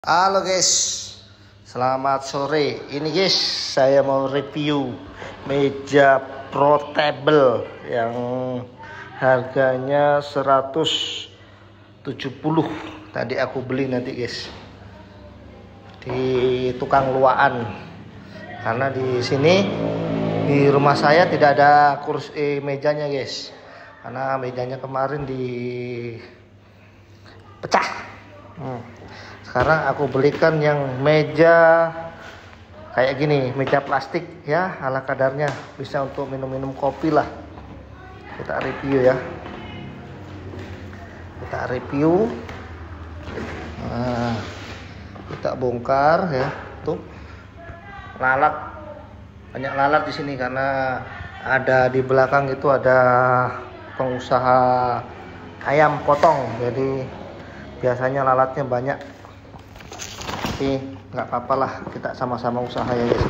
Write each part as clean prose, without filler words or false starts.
Halo guys, selamat sore. Ini guys, saya mau review meja portable yang harganya 170. Tadi aku beli nanti guys di tukang luaan. Karena di sini di rumah saya tidak ada kursi mejanya guys. Karena mejanya kemarin dipecah. Sekarang aku belikan yang meja kayak gini, meja plastik ya, ala kadarnya, bisa untuk minum-minum kopi lah. Kita review ya. Kita review. Nah, kita bongkar ya. Tuh. Lalat. Banyak lalat di sini karena ada di belakang itu ada pengusaha ayam potong. Jadi biasanya lalatnya banyak. Tapi nggak apa-apa lah, kita sama-sama usaha ya guys.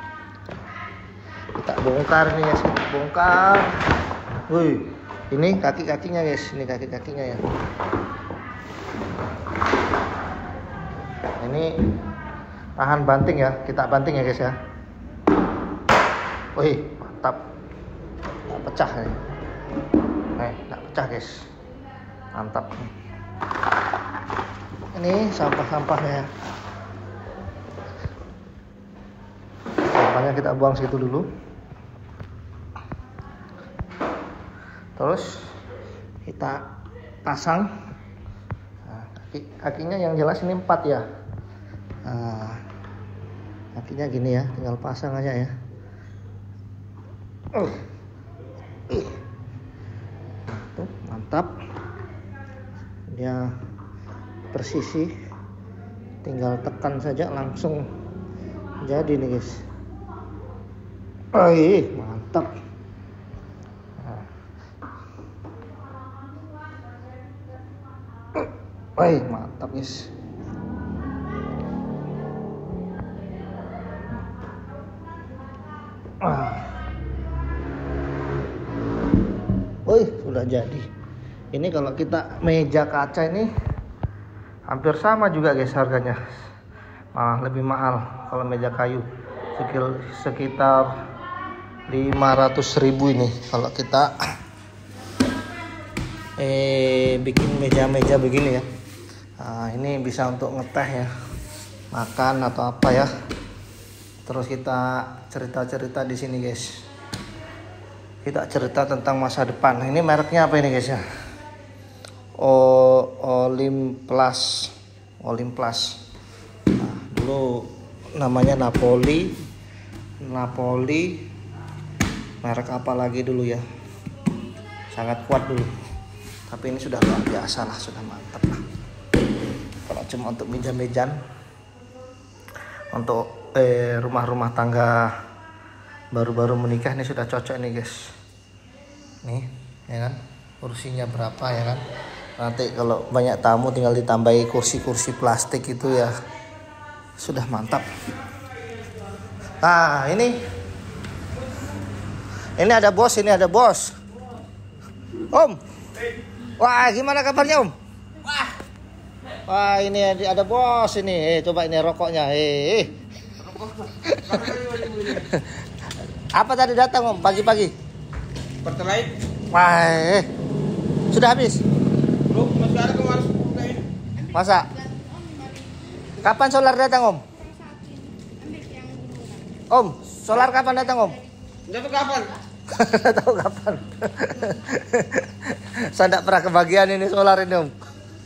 Kita bongkar nih guys, kita bongkar. Wih, ini kaki-kakinya guys, ini kaki-kakinya ya. Ini tahan banting ya, kita banting ya guys ya. Wih, mantap. Nggak pecah nih. Nggak pecah guys. Mantap. Ini sampah-sampahnya ya. Sampahnya kita buang situ dulu. Terus kita pasang. Nah, kakinya yang jelas ini 4 ya. Nah, kakinya gini ya, tinggal pasang aja ya. Tuh, mantap. Dia persisi, tinggal tekan saja langsung jadi nih guys. Mantap. Mantap guys. Sudah jadi. Ini kalau kita meja kaca ini hampir sama juga guys harganya. Malah lebih mahal kalau meja kayu. Sekitar 500.000 ini kalau kita bikin meja-meja begini ya. Nah, ini bisa untuk ngeteh ya, makan atau apa ya. Terus kita cerita-cerita di sini guys. Kita cerita tentang masa depan. Ini mereknya apa ini guys ya? Olympus. Nah, dulu namanya Napoli. Merek apa lagi dulu ya? Sangat kuat dulu. Tapi ini sudah luar biasa lah, sudah mantap lah. Kalau cuma untuk meja-mejan, untuk rumah-rumah tangga baru-baru menikah ini sudah cocok nih guys. Nih, ya kan? Kursinya berapa ya kan? Nanti kalau banyak tamu tinggal ditambahi kursi-kursi plastik itu ya. Sudah mantap. Nah, ini ada bos, Om. Wah, gimana kabarnya Om? Wah, ini ada bos ini. Coba ini rokoknya. Apa tadi datang Om pagi-pagi? Pertalite. Wah, sudah habis? Belum, masih ada kemarin. Masa? Kapan solar datang Om? Om, solar kapan datang Om? Nggak tahu kapan. Nggak tahu kapan. Saya nggak pernah kebagian ini solar ini Om.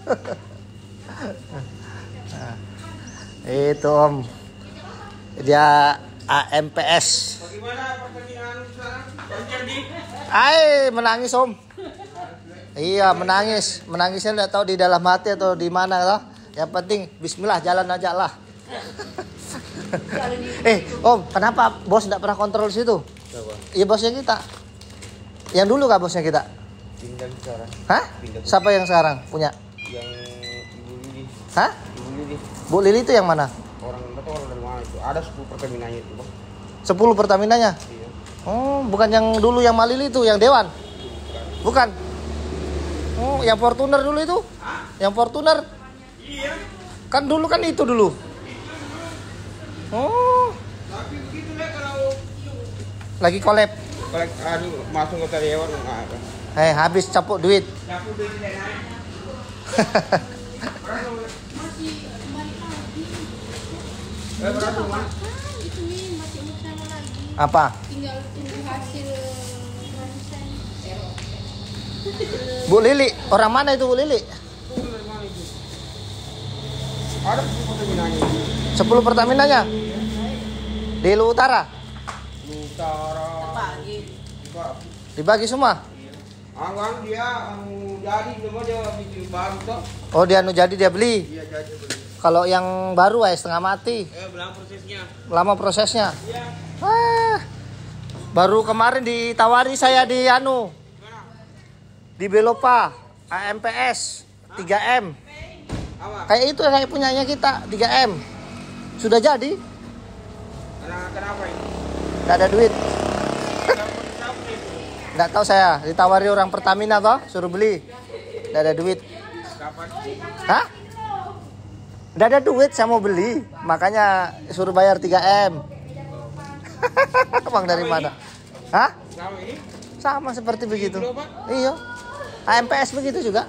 Nah, itu Om. Dia AMPS. Bagaimana pertandingan sekarang? Terjadi? Menangis Om. Iya menangis. Menangisnya nggak tahu di dalam hati atau di mana lah. Yang penting Bismillah, jalan aja lah. Om, kenapa bos nggak pernah kontrol situ? Iya bosnya kita. Yang dulu kah bosnya kita? Pindah sekarang. Hah? Pindah. Siapa yang sekarang punya? Yang Ibu Lili. Hah? Ibu Lili. Bu Lili itu yang mana? Orang dari mana itu? Ada 10 Pertaminanya itu, Bang. 10 Pertaminanya? Iya. Oh, bukan yang dulu yang Malili itu, yang Dewan? Bukan. Oh, yang Fortuner dulu itu? Hah? Yang Fortuner? Iya. Kan dulu kan itu dulu. Oh, Tapi begitu lah kalau lagi collab. masuk ke karyawan enggak ada. Habis capuk duit. Aku duit tidak naik. Masih kembali lagi. Berapa Mas? Itu nih masih mau sama lagi. Apa? Tinggal tunggu hasil ronsen. Bu Lili, orang mana itu Bu Lili? Ada Pertaminanya. 10 Pertaminanya? Di Lu Utara? Utara. Dibagi semua? Awang dia jadi cuma dia bikin baru toh. Oh, dia jadi dia beli. Iya jadi beli. Kalau yang baru setengah mati. Belum prosesnya. Lama prosesnya. Iya. Baru kemarin ditawari saya di di Belopa AMPS 3M. Apa? Kayak itu kayak punyanya kita 3M. Sudah jadi? Kenapa ini? Nggak ada duit. Nggak tahu saya. Ditawari orang Pertamina toh, suruh beli. Nggak ada duit. Kapan? Hah? Nggak ada duit, saya mau beli. Makanya suruh bayar 3M. Bang dari mana? Hah? Sama ini? Sama seperti begitu. Kilo, Pak? Iya. AMPS begitu juga.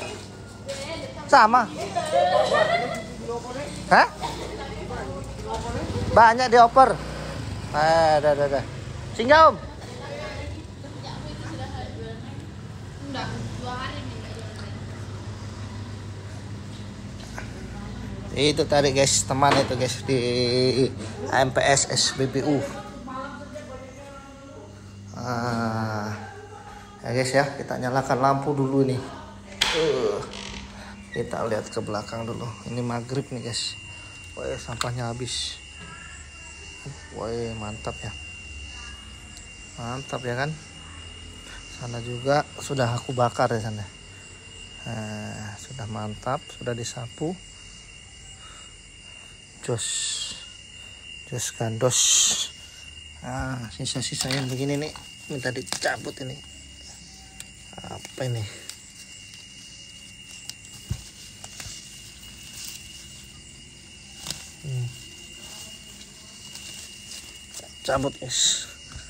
Sama. Hah? Banyak dioper. Dah. Singgah Om. Udah 2 hari nih nggak jualan. Itu tadi guys, teman itu guys di AMPS SBBU. Ya guys ya, kita nyalakan lampu dulu nih. Kita lihat ke belakang dulu. Ini maghrib nih guys. Wah, sampahnya habis. Wah, mantap ya. Mantap ya kan. Sana juga sudah aku bakar ya sana. Sudah mantap, sudah disapu. Jos gandos. Sisa-sisa yang begini nih minta dicabut ini. Apa ini? Cabut guys.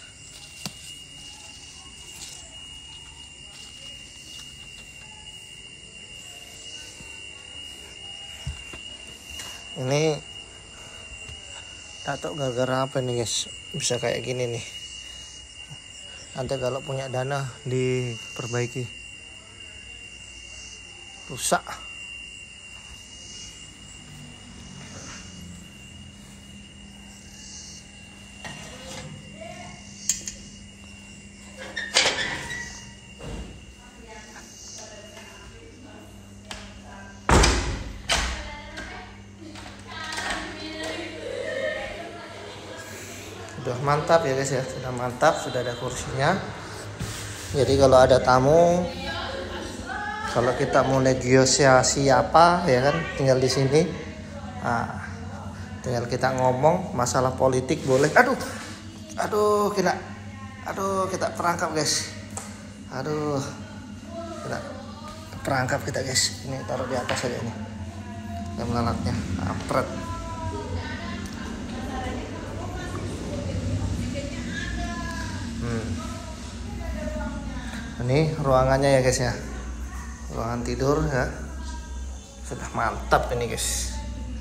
Ini tak tahu gara-gara apa nih guys, bisa kayak gini nih. Nanti kalau punya dana diperbaiki. Rusak. Sudah mantap ya guys ya, sudah mantap, sudah ada kursinya. Jadi kalau ada tamu, kalau kita mau negosiasi apa ya kan, tinggal di sini. Tinggal kita ngomong masalah politik boleh. Aduh kita perangkap guys. Kita perangkap kita guys. Ini taruh di atas aja ini. Yang lalatnya, ampret. Ini ruangannya ya guys ya, ruangan tidur ya, sudah mantap ini guys.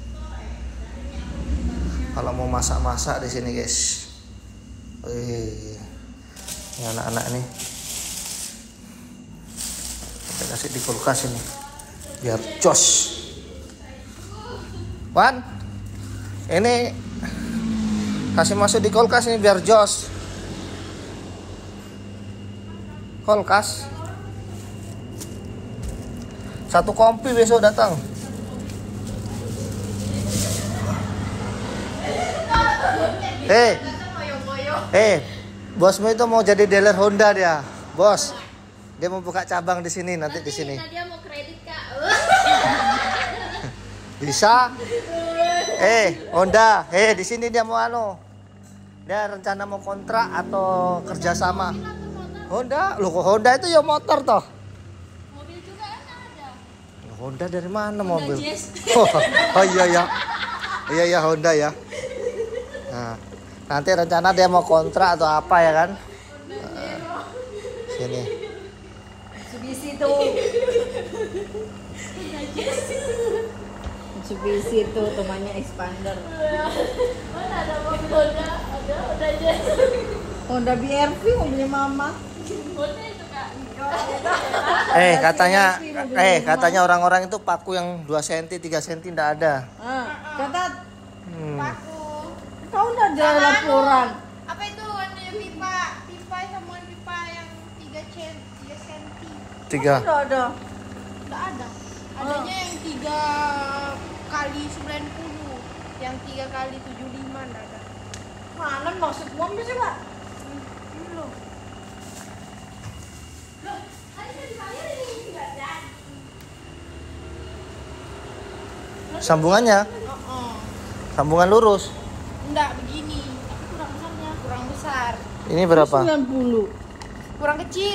Kalau mau masak-masak di sini guys, ini anak-anak nih kita kasih di kulkas ini biar jos. Wan, ini kasih masuk di kulkas ini biar jos. Kulkas 1 kompi besok datang. Bosmu itu mau jadi dealer Honda dia, bos. Dia mau buka cabang di sini nanti di sini. Dia mau kredit Kak. Bisa? Honda, di sini dia mau dia rencana mau kontrak atau kerjasama. Honda, loh kok Honda itu ya motor toh. Mobil juga kan ada. Honda dari mana mobil? Jazz. Oh iya ya. Iya ya Honda ya. Nah, nanti rencana dia mau kontrak atau apa ya kan? Sini. Mitsubishi tuh. Mitsubishi tuh temannya Expander. Mana ada mobil Honda? Ada Honda Jazz. Honda BRV mobilnya mama. Honda itu kak. Katanya orang-orang itu paku yang 2 cm, 3 cm tidak ada. Catat. Paku. Kau udah ada laporan. Apa itu warnanya pipa? Pipa sama pipa yang 3 cm. 3. Ada. Enggak ada. Adanya yang 3 kali 90. Yang 3 kali 75 enggak ada. Mana maksud mobil sih, Pak? Loh, tadi kan dibayar ini enggak ada. Sambungannya, sambungan lurus. Enggak begini. Tapi kurang besarnya, kurang besar. Ini berapa? 90. Kurang kecil.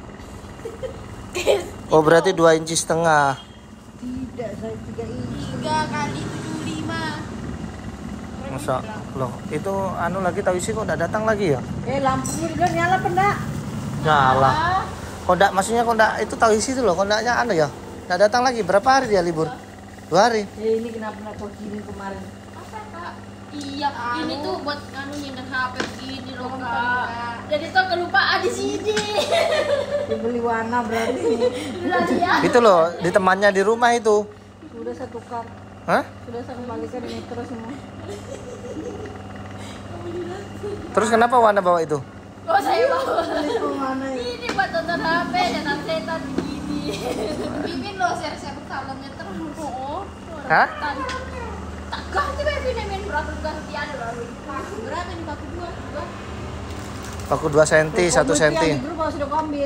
Oh berarti 2,5 inci. Tidak, saya 3 inci. 3 kali 75. Masa loh itu anu lagi tahu isi kok udah datang lagi ya? Lampunya udah nyala apa enggak? Nyala. Kok enggak, maksudnya kok enggak itu tahu isi itu loh, kok enggaknya anu ya? Enggak datang lagi. Berapa hari dia libur? 2 hari. Ini kenapa enggak kau kirim kemarin? Apa kak? Iya, ini tuh buat anu nyender HP begini loh kak. Jadi tuh kelupaan di sini. Dibeli warna berarti. Udah ya. Itu loh di temannya di rumah itu. Sudah saya tukar. Hah? Sudah saya kembalikan metro semua. Terus kenapa Wanda bawa itu? Oh saya bawa. Ini mana ya? Ini buat tonton HP dan setan begini. Mimin loh share-share salamnya terus. Oh. Hah? Tak ganti bae Mimin berapa gantian berapa nih paku 2? Paku 2 cm, 1 cm. Dulu kalau sudah kau ambil.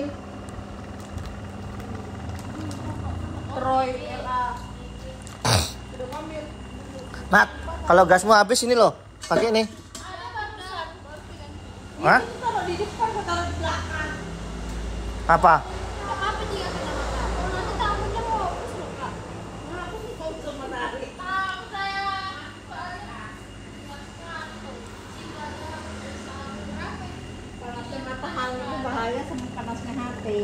Troy LA. Sudah kau ambil. Nat, kalau gasmu habis ini loh, pakai ini. Ada barusan. Hah? Taruh di depan, kau taruh di belakang. Apa? Apa dia kena mata? Kalau nanti tamunya mau terus loh kak. Aku sih kau sama tarik. Tahu saya. Panasnya matahari itu bahaya sama panasnya hati.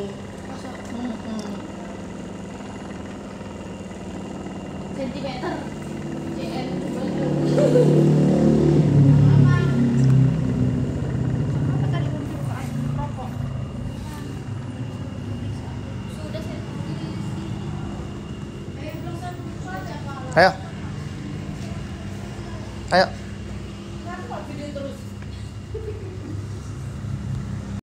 Sentimeter. JN. Apa tadi pembukaan rokok? Sudah saya tulis. Belum saja Pak. Ayo. Ayo. Kenapa video terus?